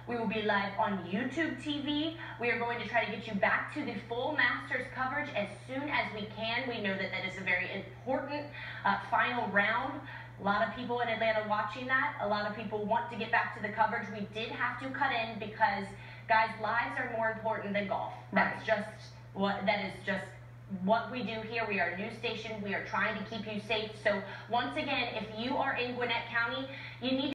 We will be live on YouTube TV. We are going to try to get you back to the full Masters coverage as soon as we can. We know that that is a very important final round. A lot of people in Atlanta watching that. A lot of people want to get back to the coverage. We did have to cut in because, guys, lives are more important than golf. That's just what we do here. We are a news station. We are trying to keep you safe. So once again, if you are in Gwinnett County, you need